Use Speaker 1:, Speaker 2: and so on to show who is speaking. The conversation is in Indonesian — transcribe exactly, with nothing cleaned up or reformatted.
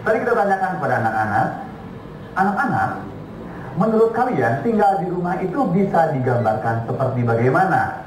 Speaker 1: Tadi kita tanyakan kepada anak-anak, anak-anak, menurut kalian tinggal di rumah itu bisa digambarkan seperti bagaimana?